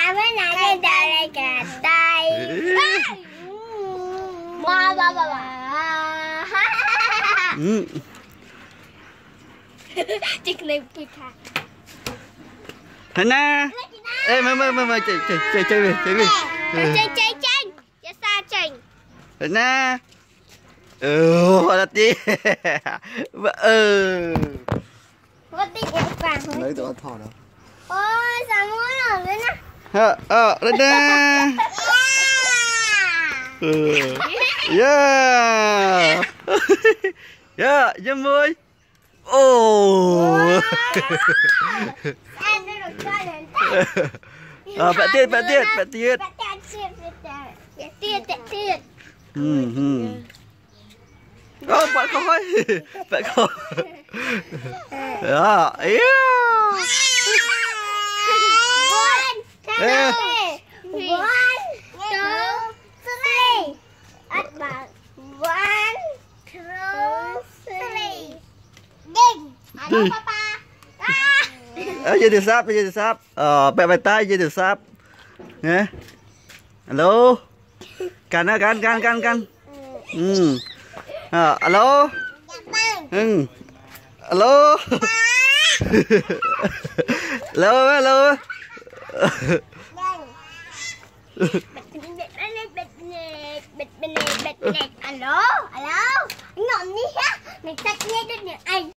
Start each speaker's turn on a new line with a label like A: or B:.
A: mới nãy đây đây cả tay. Ba. Chiếc này bị khát.
B: Thế na. Ê mơ chơi về.
A: Chơi. Dạ sao chơi?
B: Thế na. Hồi đi.
A: Có tí ép vàng thôi.
B: Lấy tụi thỏ đâu.
A: Ôi sao muốn rồi đấy nè.
B: Lên nè. Yeah, dâm môi. Bẹ tiết.
A: Bẹ tiết.
B: Bạn coi. Bạn coi. Đó, yếu.
A: One, two, three. At bạn. 1, 2, 3. Ding. Ano papa?
B: Dây từ sáp. Bẹ bài tay dây từ sáp. Nghe. Alo. Can. Alo. Alo. Alo.
A: Alo. Ngọn đi ha. Mình tắt nghe được những anh.